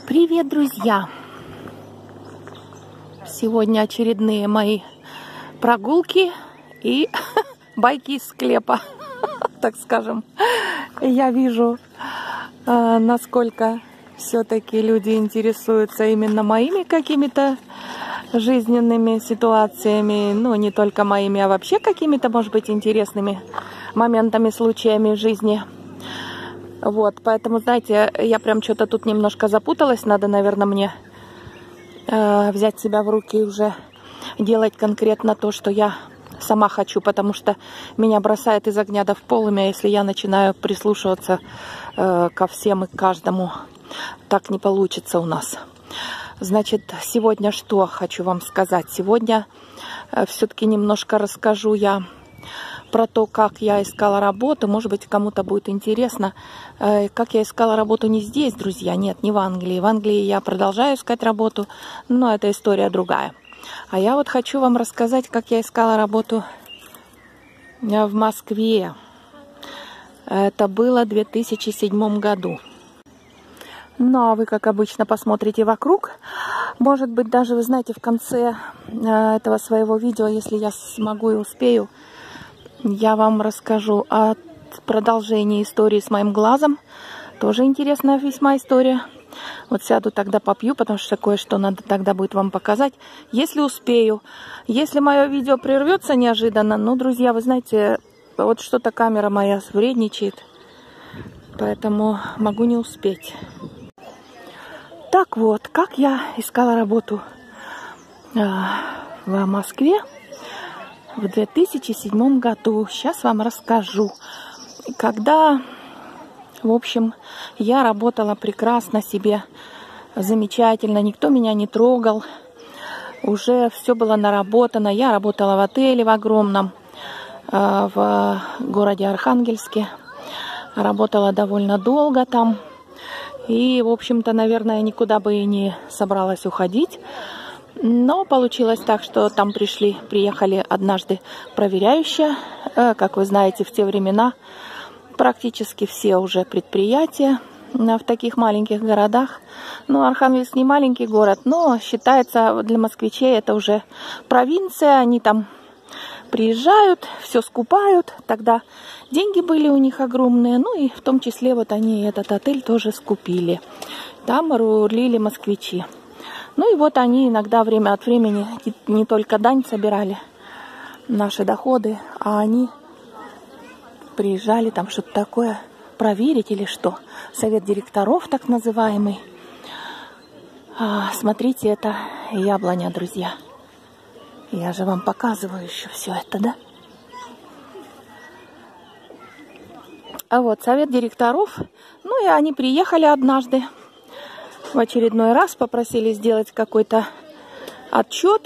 Привет, друзья! Сегодня очередные мои прогулки и байки из склепа, так скажем. Я вижу, насколько все-таки люди интересуются именно моими какими-то жизненными ситуациями, ну, не только моими, а вообще какими-то, может быть, интересными моментами, случаями жизни. Вот, поэтому, знаете, я прям что-то тут немножко запуталась. Надо, наверное, мне взять себя в руки и уже делать конкретно то, что я сама хочу, потому что меня бросает из огня до в полымя, если я начинаю прислушиваться ко всем и к каждому. Так не получится у нас. Значит, сегодня что хочу вам сказать? Сегодня все-таки немножко расскажу я про то, как я искала работу. Может быть, кому-то будет интересно, как я искала работу не здесь, друзья. Нет, не в Англии. В Англии я продолжаю искать работу, но это история другая. А я вот хочу вам рассказать, как я искала работу в Москве. Это было в 2007 году. Ну, а вы, как обычно, посмотрите вокруг. Может быть, даже, вы знаете, в конце этого своего видео, если я смогу и успею, я вам расскажу о продолжении истории с моим глазом. Тоже интересная весьма история. Вот сяду тогда попью, потому что кое-что надо тогда будет вам показать. Если успею. Если мое видео прервется неожиданно, ну, друзья, вы знаете, вот что-то камера моя вредничает. Поэтому могу не успеть. Так вот, как я искала работу в Москве в 2007 году. Сейчас вам расскажу. Когда, в общем, я работала прекрасно себе, замечательно, никто меня не трогал, уже все было наработано. Я работала в отеле в огромном, в городе Архангельске. Работала довольно долго там. И, в общем-то, наверное, никуда бы и не собралась уходить. Но получилось так, что там приехали однажды проверяющие. Как вы знаете, в те времена практически все уже предприятия в таких маленьких городах. Ну, Архангельск не маленький город, но считается для москвичей это уже провинция. Они там приезжают, все скупают. Тогда деньги были у них огромные. Ну и в том числе вот они этот отель тоже скупили. Там рулили москвичи. Ну и вот они иногда время от времени не только дань собирали, наши доходы, а они приезжали там что-то такое проверить или что. Совет директоров так называемый. Смотрите, это яблоня, друзья. Я же вам показываю еще все это, да? А вот совет директоров, ну и они приехали однажды. В очередной раз попросили сделать какой-то отчет.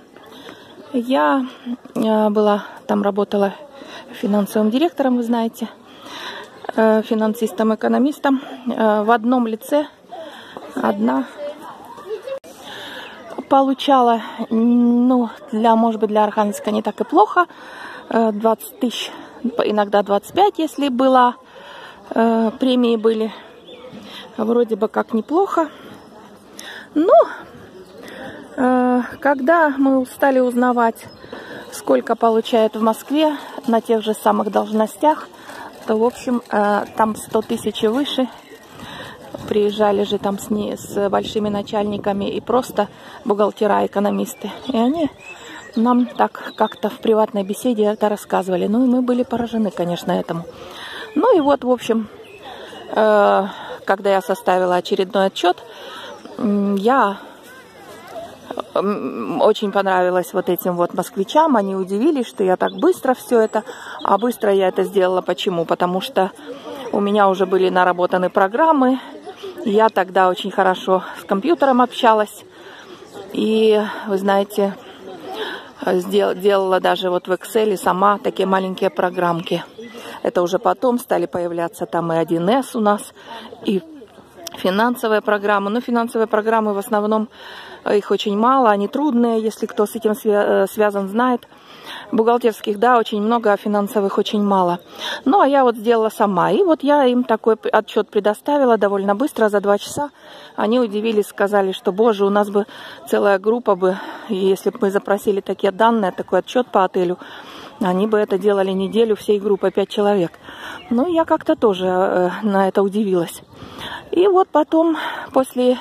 Я там работала финансовым директором, вы знаете, финансистом-экономистом. В одном лице одна получала, ну, может быть, для Архангельска не так и плохо, 20 тысяч, иногда 25, если была, премии были. Вроде бы как неплохо. Но когда мы стали узнавать, сколько получают в Москве на тех же самых должностях, то, в общем, там 100 тысяч и выше. Приезжали же там с большими начальниками и просто бухгалтера, экономисты. И они нам так как-то в приватной беседе это рассказывали. Ну и мы были поражены, конечно, этому. Ну и вот, в общем, когда я составила очередной отчет, я очень понравилась вот этим вот москвичам. Они удивились, что я так быстро все это. А быстро я это сделала почему? Потому что у меня уже были наработаны программы. Я тогда очень хорошо с компьютером общалась. И, вы знаете, делала даже вот в Excel сама такие маленькие программки. Это уже потом стали появляться там и 1С у нас, и финансовые программы. Но финансовые программы в основном их очень мало, они трудные, если кто с этим связан, знает. Бухгалтерских, да, очень много, а финансовых очень мало. Ну, а я вот сделала сама. И вот я им такой отчет предоставила довольно быстро, за 2 часа. Они удивились, сказали, что, боже, у нас бы целая группа бы, если бы мы запросили такие данные, такой отчет по отелю, они бы это делали неделю всей группой, 5 человек. Ну, я как-то тоже на это удивилась. И вот потом, после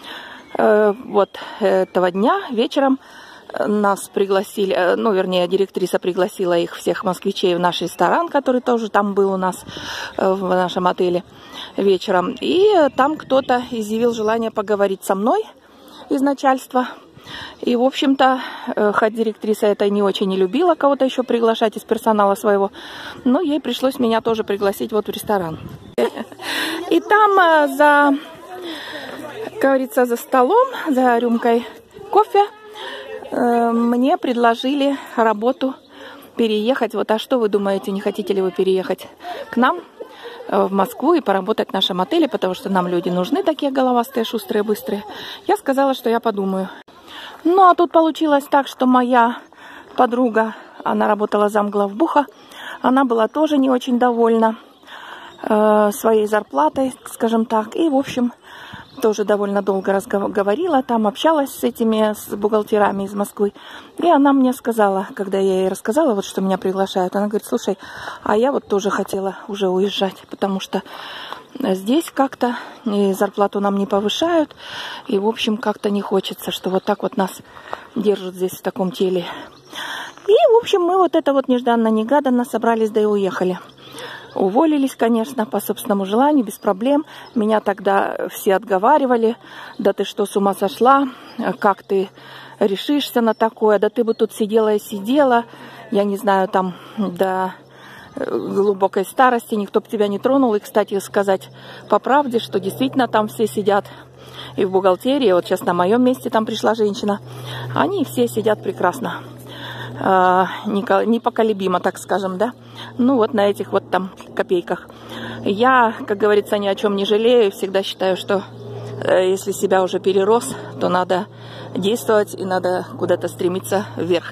вот этого дня, вечером, нас пригласили, ну, вернее, директриса пригласила их всех москвичей в наш ресторан, который тоже там был у нас в нашем отеле вечером. И там кто-то изъявил желание поговорить со мной из начальства. И, в общем-то, хоть директриса это не очень не любила кого-то еще приглашать из персонала своего, но ей пришлось меня тоже пригласить вот в ресторан. И там как говорится, за столом, за рюмкой кофе, мне предложили работу переехать. Вот, а что вы думаете, не хотите ли вы переехать к нам в Москву и поработать в нашем отеле, потому что нам люди нужны, такие головастые, шустрые, быстрые. Я сказала, что я подумаю. Ну, а тут получилось так, что моя подруга, она работала замглавбуха, она была тоже не очень довольна своей зарплатой, скажем так, и, в общем, тоже довольно долго говорила, там общалась с бухгалтерами из Москвы. И она мне сказала, когда я ей рассказала, вот что меня приглашают, она говорит, слушай, а я вот тоже хотела уже уезжать, потому что здесь как-то и зарплату нам не повышают, и, в общем, как-то не хочется, что вот так вот нас держат здесь в таком теле. И, в общем, мы вот это вот нежданно-негаданно собрались, да и уехали. Уволились, конечно, по собственному желанию, без проблем. Меня тогда все отговаривали. Да ты что, с ума сошла? Как ты решишься на такое? Да ты бы тут сидела и сидела. Я не знаю, там до глубокой старости никто бы тебя не тронул. И, кстати, сказать по правде, что действительно там все сидят. И в бухгалтерии, вот сейчас на моем месте там пришла женщина. Они все сидят прекрасно. Непоколебимо, так скажем, да. Ну вот на этих вот там копейках. Я, как говорится, ни о чем не жалею. Всегда считаю, что если себя уже перерос, то надо действовать и надо куда-то стремиться вверх.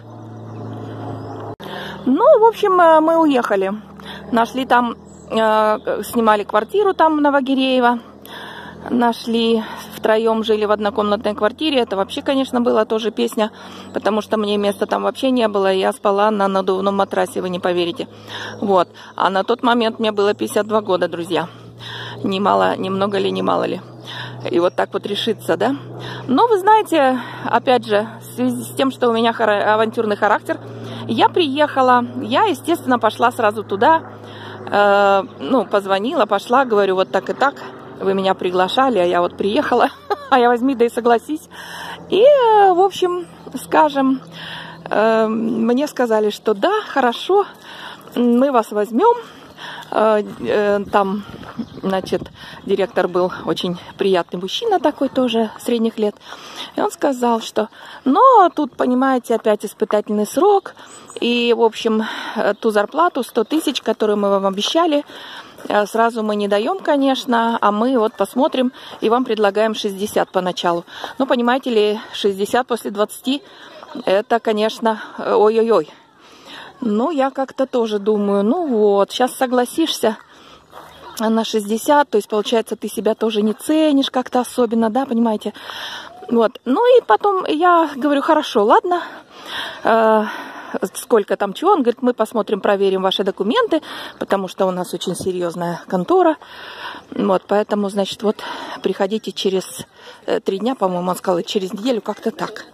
Ну, в общем, мы уехали. Нашли там, снимали квартиру там в Новогиреево. Нашли, втроем жили в однокомнатной квартире. Это вообще, конечно, была тоже песня, потому что мне места там вообще не было. И я спала на надувном матрасе, вы не поверите. Вот. А на тот момент мне было 52 года, друзья. Ни много ли, ни мало ли. И вот так вот решиться, да? Но вы знаете, опять же, в связи с тем, что у меня авантюрный характер, я приехала, я, естественно, пошла сразу туда. Ну, позвонила, пошла, говорю, вот так и так. Вы меня приглашали, а я вот приехала, а я возьми, да и согласись. И, в общем, скажем, мне сказали, что да, хорошо, мы вас возьмем. Там, значит, директор был очень приятный мужчина такой тоже, средних лет. И он сказал, что, но тут, понимаете, опять испытательный срок. И, в общем, ту зарплату 100 тысяч, которую мы вам обещали, сразу мы не даем, конечно, а мы вот посмотрим и вам предлагаем 60 поначалу. Ну, понимаете ли, 60 после 20, это, конечно, ой-ой-ой. Ну, я как-то тоже думаю, ну вот, сейчас согласишься на 60, то есть, получается, ты себя тоже не ценишь как-то особенно, да, понимаете? Вот, ну и потом я говорю, хорошо, ладно, сколько там чего, он говорит, мы посмотрим, проверим ваши документы, потому что у нас очень серьезная контора, вот, поэтому, значит, вот, приходите через 3 дня, по-моему, он сказал, через неделю, как-то так.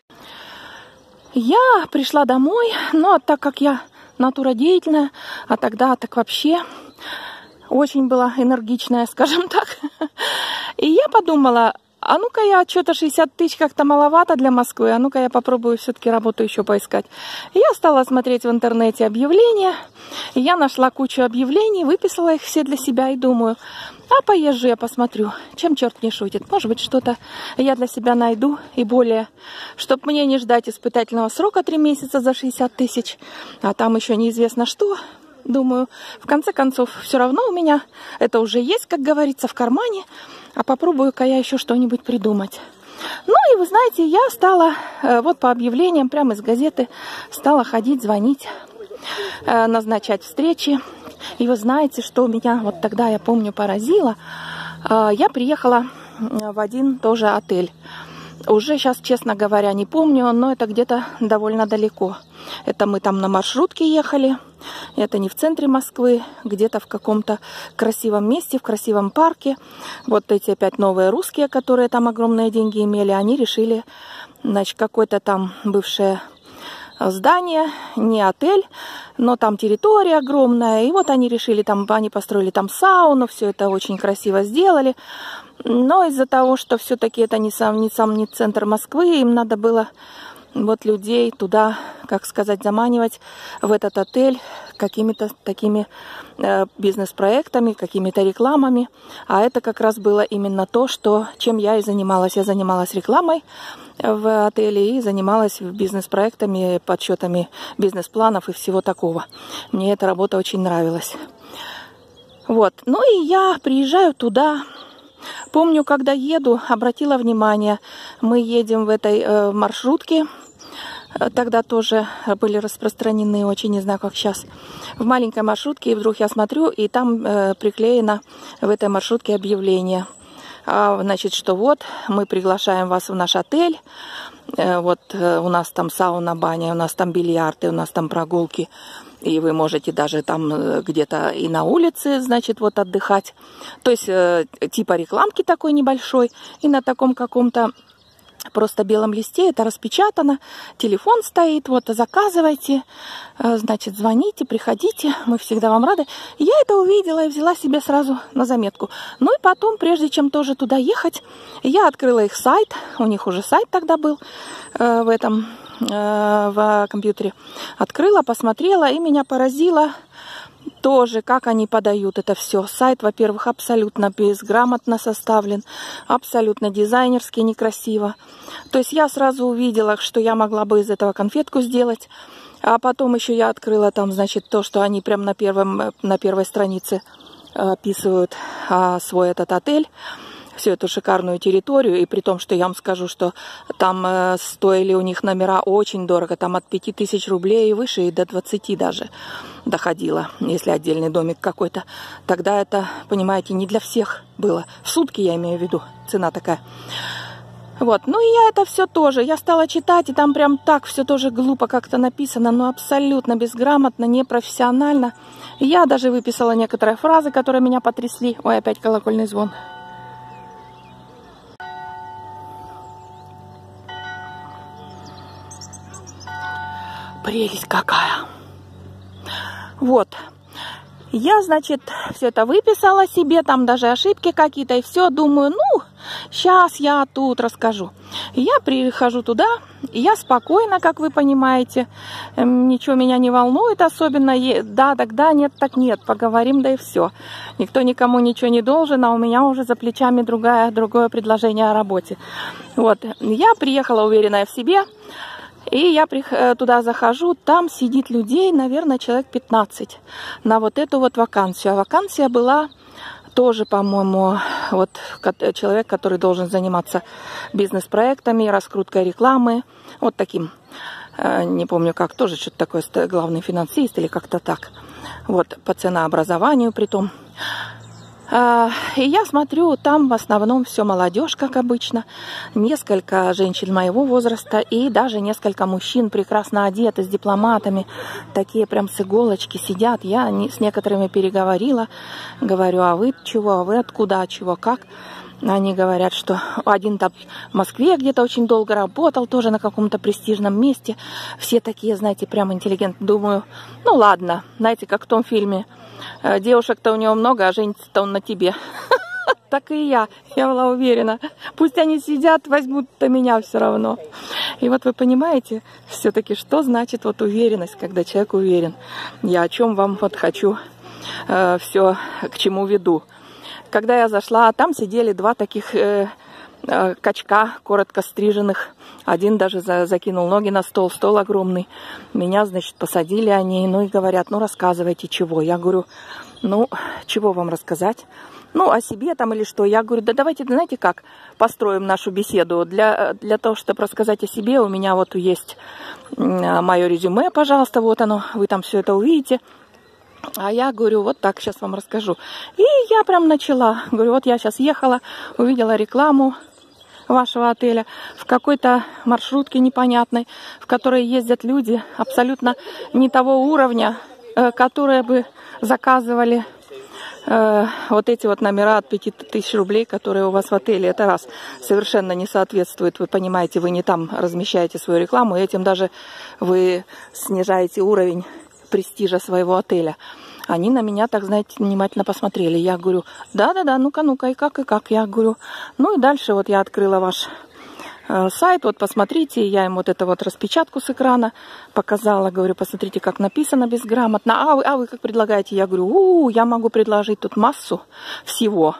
Я пришла домой, но так как я натура деятельная, а тогда так вообще очень была энергичная, скажем так, и я подумала, а ну-ка я что-то 60 тысяч как-то маловато для Москвы, а ну-ка я попробую все-таки работу еще поискать. И я стала смотреть в интернете объявления, и я нашла кучу объявлений, выписала их все для себя и думаю, а поезжу я посмотрю, чем черт не шутит. Может быть, что-то я для себя найду и более, чтобы мне не ждать испытательного срока 3 месяца за 60 тысяч, а там еще неизвестно что. думаю, в конце концов, все равно у меня это уже есть, как говорится, в кармане, а попробую-ка я еще что-нибудь придумать. Ну и вы знаете, я стала вот по объявлениям прямо из газеты стала ходить, звонить, назначать встречи. И вы знаете, что меня вот тогда, я помню, поразило. Я приехала в один тоже отель. Уже сейчас, честно говоря, не помню, но это где-то довольно далеко. Это мы там на маршрутке ехали. Это не в центре Москвы, где-то в каком-то красивом месте, в красивом парке. Вот эти опять новые русские, которые там огромные деньги имели, они решили, значит, какое-то там бывшее здание, не отель, но там территория огромная. И вот они решили, там, они построили там сауну, все это очень красиво сделали. Но из-за того, что все-таки это не центр Москвы, им надо было вот людей туда, как сказать, заманивать в этот отель какими-то такими бизнес-проектами, какими-то рекламами. А это как раз было именно то, чем я и занималась. Я занималась рекламой в отеле и занималась бизнес-проектами, подсчетами бизнес-планов и всего такого. Мне эта работа очень нравилась. Вот. Ну и я приезжаю туда. Помню, когда еду, обратила внимание, мы едем в этой маршрутке. Тогда тоже были распространены, очень не знаю, как сейчас, в маленькой маршрутке. И вдруг я смотрю, и там приклеено в этой маршрутке объявление. Значит, что вот, мы приглашаем вас в наш отель. Вот у нас там сауна, баня, у нас там бильярды, у нас там прогулки. И вы можете даже там где-то и на улице, значит, вот отдыхать. То есть типа рекламки такой небольшой. И на таком каком-то просто белом листе это распечатано. Телефон стоит, вот, заказывайте, значит, звоните, приходите, мы всегда вам рады. Я это увидела и взяла себе сразу на заметку. Ну и потом, прежде чем тоже туда ехать, я открыла их сайт. У них уже сайт тогда был в компьютере. Открыла, посмотрела, и меня поразило тоже, как они подают это все. Сайт, во-первых, абсолютно безграмотно составлен, абсолютно дизайнерски, некрасиво. То есть я сразу увидела, что я могла бы из этого конфетку сделать. А потом еще я открыла там, значит, то, что они прям на первой странице описывают свой этот отель. Всю эту шикарную территорию, и при том, что я вам скажу, что там стоили у них номера очень дорого, там от 5000 рублей и выше, и до 20 даже доходило, если отдельный домик какой-то. Тогда это, понимаете, не для всех было. В сутки, я имею в виду, цена такая. Вот, ну и я это все тоже, я стала читать, и там прям так все тоже глупо как-то написано, но абсолютно безграмотно, непрофессионально. И я даже выписала некоторые фразы, которые меня потрясли. Ой, опять колокольный звон. Прелесть какая. Вот. Я, значит, все это выписала себе, там даже ошибки какие-то, и все, думаю, ну, сейчас я тут расскажу. И я прихожу туда, и я спокойно, как вы понимаете, ничего меня не волнует особенно, да, тогда, нет, так нет, поговорим, да и все. Никто никому ничего не должен, а у меня уже за плечами другое предложение о работе. Вот, я приехала уверенная в себе. И я туда захожу, там сидит людей, наверное, человек 15 на вот эту вот вакансию. А вакансия была тоже, по-моему, вот человек, который должен заниматься бизнес-проектами, раскруткой рекламы, вот таким, не помню как, тоже что-то такое, главный финансист или как-то так. Вот, по ценообразованию притом. И я смотрю, там в основном все молодежь, как обычно. Несколько женщин моего возраста и даже несколько мужчин прекрасно одеты, с дипломатами. Такие прям с иголочки сидят. Я с некоторыми переговорила. Говорю, а вы чего, а вы откуда, а чего, как? Они говорят, что один там в Москве где-то очень долго работал, тоже на каком-то престижном месте. Все такие, знаете, прям интеллигентные. Думаю, ну ладно, знаете, как в том фильме. Девушек-то у него много, а женится-то он на тебе. Так и я была уверена. Пусть они сидят, возьмут-то меня все равно. И вот вы понимаете, все-таки, что значит вот уверенность, когда человек уверен. Я о чем вам вот хочу все, к чему веду. Когда я зашла, там сидели два таких качка коротко стриженных. Один даже закинул ноги на стол, стол огромный. Меня, значит, посадили они, ну и говорят, ну рассказывайте, чего. Я говорю, ну, чего вам рассказать? Ну, о себе там или что. Я говорю, да давайте, знаете как, построим нашу беседу. Для того, чтобы рассказать о себе, у меня вот есть мое резюме, пожалуйста, вот оно, вы там все это увидите. А я говорю, вот так, сейчас вам расскажу. И я прям начала. Говорю, вот я сейчас ехала, увидела рекламу вашего отеля в какой-то маршрутке непонятной, в которой ездят люди абсолютно не того уровня, которые бы заказывали вот эти вот номера от 5000 рублей, которые у вас в отеле. Это раз, совершенно не соответствует, вы понимаете, вы не там размещаете свою рекламу, и этим даже вы снижаете уровень престижа своего отеля. Они на меня, так знаете, внимательно посмотрели. Я говорю, да-да-да, ну-ка, и как. Я говорю, ну и дальше вот я открыла ваш сайт, вот посмотрите, я им вот эту вот распечатку с экрана показала, говорю, посмотрите, как написано безграмотно. А вы как предлагаете? Я говорю, я могу предложить тут массу всего,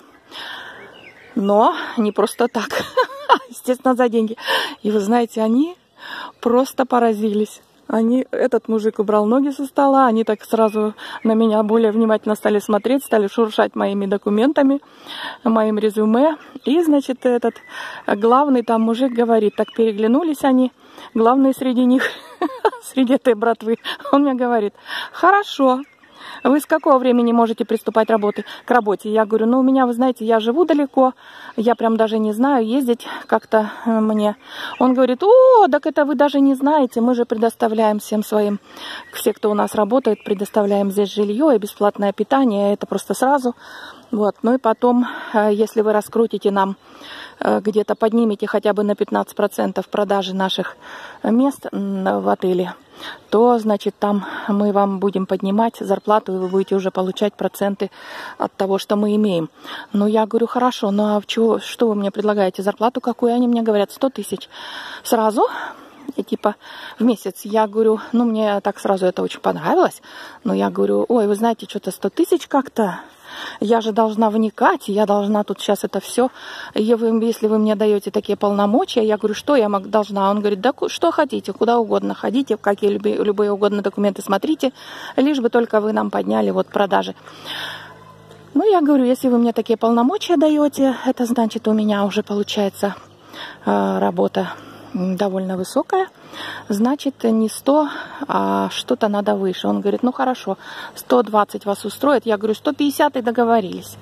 но не просто так, естественно, за деньги. И вы знаете, они просто поразились. Этот мужик убрал ноги со стола, они так сразу на меня более внимательно стали смотреть, стали шуршать моими документами, моим резюме. И, значит, этот главный там мужик говорит, так переглянулись они, главный среди них, среди этой братвы, он мне говорит, хорошо. Вы с какого времени можете приступать к работе? Я говорю, ну у меня, вы знаете, я живу далеко, я прям даже не знаю, ездить как-то мне. Он говорит, так это вы даже не знаете, мы же предоставляем всем своим, все, кто у нас работает, предоставляем здесь жилье и бесплатное питание, это просто сразу. Вот. Ну и потом, если вы раскрутите нам, где-то поднимете хотя бы на 15% продажи наших мест в отеле, то, значит, там мы вам будем поднимать зарплату, и вы будете уже получать проценты от того, что мы имеем. Ну, я говорю, хорошо, ну а что вы мне предлагаете? Зарплату какую? Они мне говорят, 100 тысяч сразу, и типа в месяц. Я говорю, ну, мне так сразу это очень понравилось. Но я говорю, ой, вы знаете, что-то 100 тысяч как-то... Я же должна вникать, я должна тут сейчас это все. Если вы мне даете такие полномочия, я говорю, что я должна? Он говорит, да что хотите, куда угодно ходите, какие любые угодно документы смотрите, лишь бы только вы нам подняли вот продажи. Ну, я говорю, если вы мне такие полномочия даете, это значит, у меня уже получается работа довольно высокая. Значит, не 100, а что-то надо выше. Он говорит, ну хорошо, 120 вас устроит. Я говорю, 150 и договорились.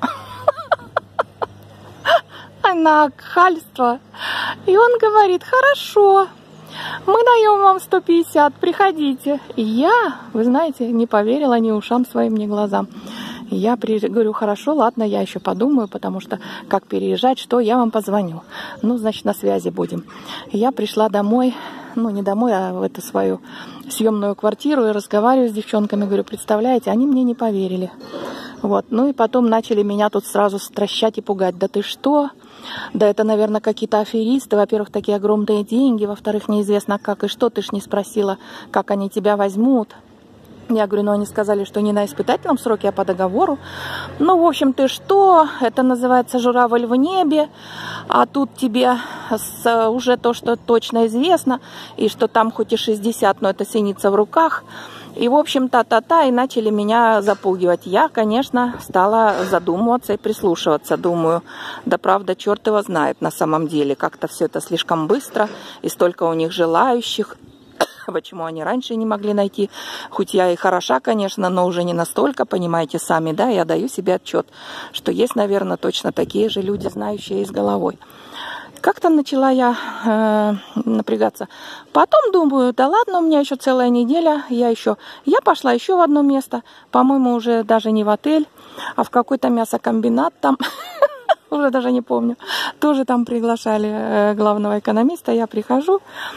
Нахальство. И он говорит, хорошо, мы даем вам 150, приходите. И я, вы знаете, не поверила ни ушам своим, ни глазам. Я говорю, хорошо, ладно, я еще подумаю, потому что как переезжать, что, я вам позвоню. Ну, значит, на связи будем. Я пришла домой, ну, не домой, а в эту свою съемную квартиру и разговариваю с девчонками. Говорю, представляете, они мне не поверили. Вот, ну и потом начали меня тут сразу стращать и пугать. Да ты что? Да это, наверное, какие-то аферисты. Во-первых, такие огромные деньги. Во-вторых, неизвестно как и что. Ты ж не спросила, как они тебя возьмут. Я говорю, ну они сказали, что не на испытательном сроке, а по договору. Ну, в общем, ты что? Это называется журавль в небе. А тут тебе уже то, что точно известно. И что там хоть и 60, но это синица в руках. И, в общем, и начали меня запугивать. Я, конечно, стала задумываться и прислушиваться. Думаю, да правда, черт его знает на самом деле. Как-то все это слишком быстро. И столько у них желающих. Почему они раньше не могли найти? Хоть я и хороша, конечно, но уже не настолько, понимаете сами, да, я даю себе отчет, что есть, наверное, точно такие же люди, знающие и с головой. Как-то начала я напрягаться. Потом думаю, да ладно, у меня еще целая неделя, я пошла еще в одно место, по-моему, уже даже не в отель, а в какой-то мясокомбинат там. Уже даже не помню. Тоже там приглашали главного экономиста. Я прихожу,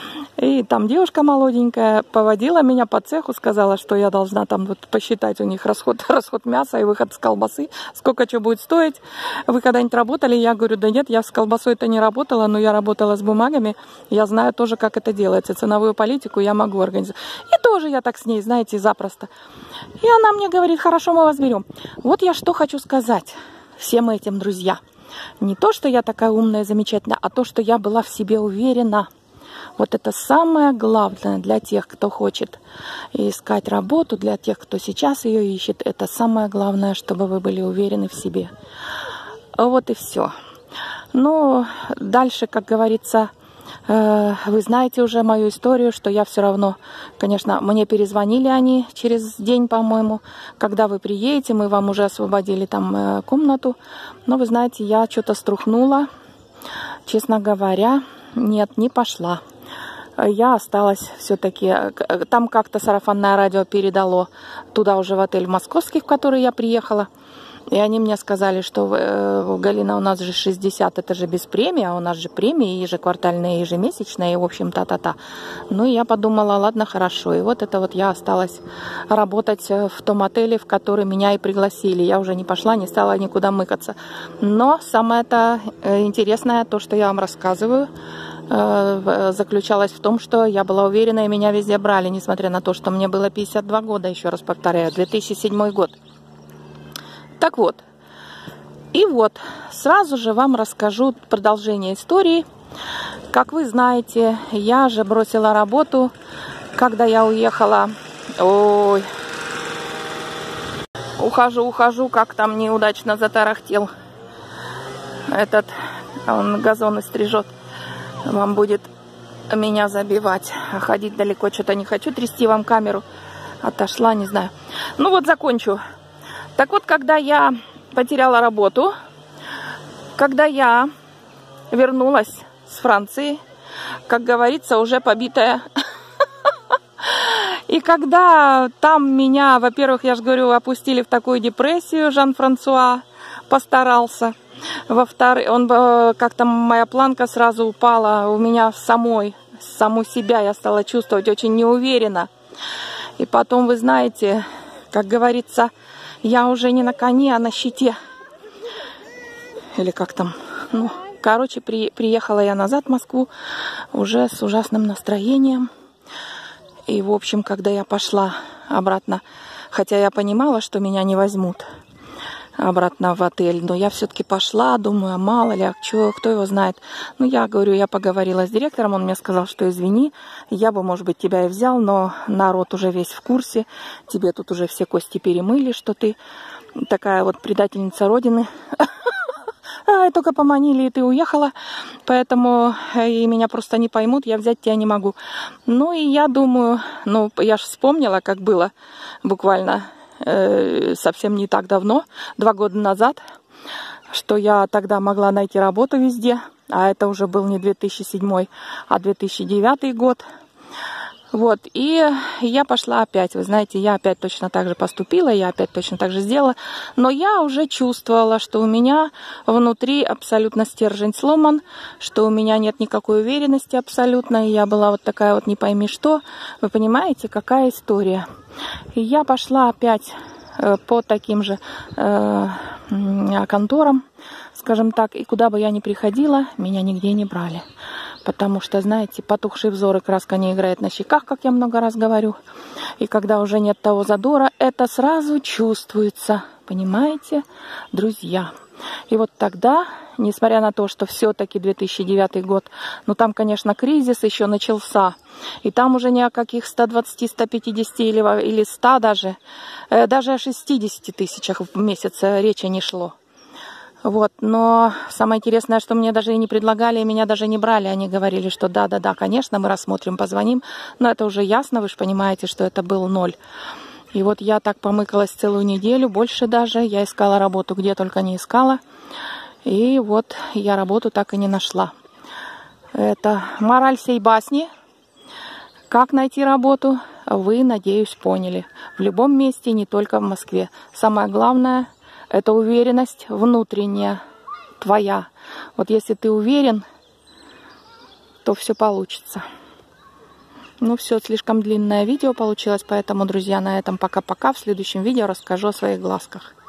и там девушка молоденькая поводила меня по цеху, сказала, что я должна там вот посчитать у них расход мяса и выход с колбасы, сколько что будет стоить. Вы когда-нибудь работали? Я говорю, да нет, я с колбасой-то не работала, но я работала с бумагами. Я знаю тоже, как это делается. Ценовую политику я могу организовать. И тоже я так с ней, знаете, запросто. И она мне говорит, хорошо, мы вас берем. Вот я что хочу сказать всем этим, друзья. Не то, что я такая умная, замечательная, а то, что я была в себе уверена. Вот это самое главное для тех, кто хочет искать работу, для тех, кто сейчас ее ищет. Это самое главное, чтобы вы были уверены в себе. Вот и все. Но дальше, как говорится, вы знаете уже мою историю, что я все равно, конечно, мне перезвонили они через день, по-моему, когда вы приедете, мы вам уже освободили там комнату. Но вы знаете, я что-то струхнула, честно говоря, нет, не пошла. Я осталась все-таки, там как-то сарафанное радио передало туда уже в отель московский, в который я приехала. И они мне сказали, что Галина, у нас же 60, это же без премии, а у нас же премии ежеквартальные, ежемесячные, и в общем та-та-та. Ну и я подумала, ладно, хорошо. И вот это вот я осталась работать в том отеле, в который меня и пригласили. Я уже не пошла, не стала никуда мыкаться. Но самое-то интересное, то, что я вам рассказываю, заключалось в том, что я была уверена, и меня везде брали, несмотря на то, что мне было 52 года, еще раз повторяю, 2007 год. Так вот, и вот, сразу же вам расскажу продолжение истории. Как вы знаете, я же бросила работу, когда я уехала. Ой, ухожу, как там неудачно затарахтел. Этот, он газоны стрижет. Вам будет меня забивать. А ходить далеко что-то не хочу. Трясти вам камеру. Отошла, не знаю. Ну вот, закончу. Так вот, когда я потеряла работу, когда я вернулась с Франции, как говорится, уже побитая, и когда там меня, во-первых, я же говорю, опустили в такую депрессию, Жан-Франсуа постарался, во-вторых, как-то моя планка сразу упала у меня саму себя я стала чувствовать очень неуверенно. И потом, вы знаете, как говорится, я уже не на коне, а на щите. Или как там. Ну, короче, приехала я назад в Москву уже с ужасным настроением. И, в общем, когда я пошла обратно, хотя я понимала, что меня не возьмут обратно в отель, но я все-таки пошла, думаю, а мало ли, кто его знает. Ну, я говорю, я поговорила с директором, он мне сказал, что извини, я бы, может быть, тебя и взял, но народ уже весь в курсе, тебе тут уже все кости перемыли, что ты такая вот предательница Родины. Только поманили, и ты уехала, поэтому и меня просто не поймут, я взять тебя не могу. Ну, и я думаю, ну, я же вспомнила, как было буквально совсем не так давно, 2 года назад, что я тогда могла найти работу везде, а это уже был не 2007, а 2009 год. Вот, и я пошла опять, вы знаете, я опять точно так же поступила, я опять точно так же сделала, но я уже чувствовала, что у меня внутри абсолютно стержень сломан, что у меня нет никакой уверенности абсолютно, и я была вот такая вот не пойми что, вы понимаете, какая история. И я пошла опять по таким же конторам, скажем так, и куда бы я ни приходила, меня нигде не брали. Потому что, знаете, потухший взор и краска не играет на щеках, как я много раз говорю. И когда уже нет того задора, это сразу чувствуется. Понимаете, друзья? И вот тогда, несмотря на то, что все-таки 2009 год, ну там, конечно, кризис еще начался. И там уже ни о каких 120, 150 или 100 даже о 60 тысячах в месяц речи не шло. Вот, но самое интересное, что мне даже и не предлагали, и меня даже не брали. Они говорили, что да, конечно, мы рассмотрим, позвоним. Но это уже ясно, вы же понимаете, что это был 0. И вот я так помыкалась целую неделю, больше даже. Я искала работу, где только не искала. И вот я работу так и не нашла. Это мораль сей басни. Как найти работу, вы, надеюсь, поняли. В любом месте, не только в Москве. Самое главное – это уверенность внутренняя, твоя. Вот если ты уверен, то все получится. Ну все, слишком длинное видео получилось, поэтому, друзья, на этом пока-пока. В следующем видео расскажу о своих глазках.